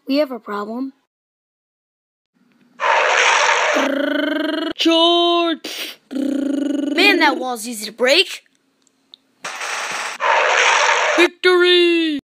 We have a problem. Charge! Man, that wall's easy to break. Victory!